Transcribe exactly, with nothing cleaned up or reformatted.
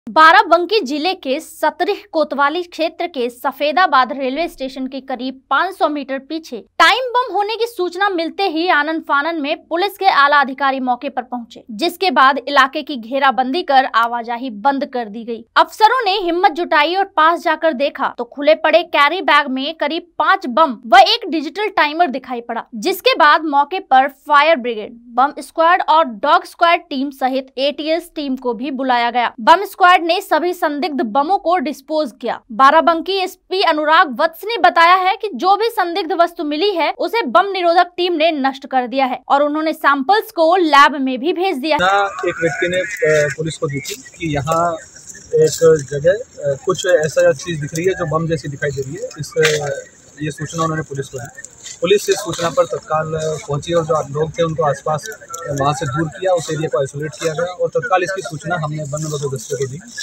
बाराबंकी जिले के सतरिह कोतवाली क्षेत्र के सफेदाबाद रेलवे स्टेशन के करीब पाँच सौ मीटर पीछे टाइम बम होने की सूचना मिलते ही आनन फानन में पुलिस के आला अधिकारी मौके पर पहुंचे, जिसके बाद इलाके की घेराबंदी कर आवाजाही बंद कर दी गई। अफसरों ने हिम्मत जुटाई और पास जाकर देखा तो खुले पड़े कैरी बैग में करीब पाँच बम व एक डिजिटल टाइमर दिखाई पड़ा, जिसके बाद मौके पर फायर ब्रिगेड, बम स्क्वाड और डॉग स्क्वाड टीम सहित एटीएस टीम को भी बुलाया गया। बम स्क्वाड ने सभी संदिग्ध बमों को डिस्पोज किया। बाराबंकी एसपी अनुराग वत्स ने बताया है कि जो भी संदिग्ध वस्तु मिली है उसे बम निरोधक टीम ने नष्ट कर दिया है और उन्होंने सैंपल्स को लैब में भी भेज दिया है। एक व्यक्ति ने पुलिस को दी थी कि यहाँ एक जगह कुछ ऐसा चीज दिख रही है जो बम जैसी दिखाई दे रही है। इस ये सूचना उन्होंने पुलिस को दी। पुलिस इस सूचना पर तत्काल पहुंची और जो लोग थे उनको आसपास वहां से दूर किया, उस एरिया को आइसोलेट किया गया और तत्काल इसकी सूचना हमने वन विभाग दस्ते को दी